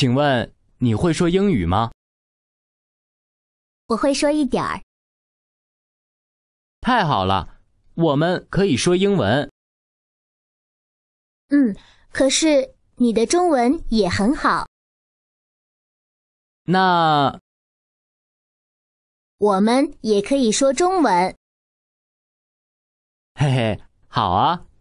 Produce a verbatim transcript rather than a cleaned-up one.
请问你会说英语吗？ 我会说一点儿。 太好了，我们可以说英文。 嗯，可是你的中文也很好。 那我们也可以说中文。 嘿嘿，好啊。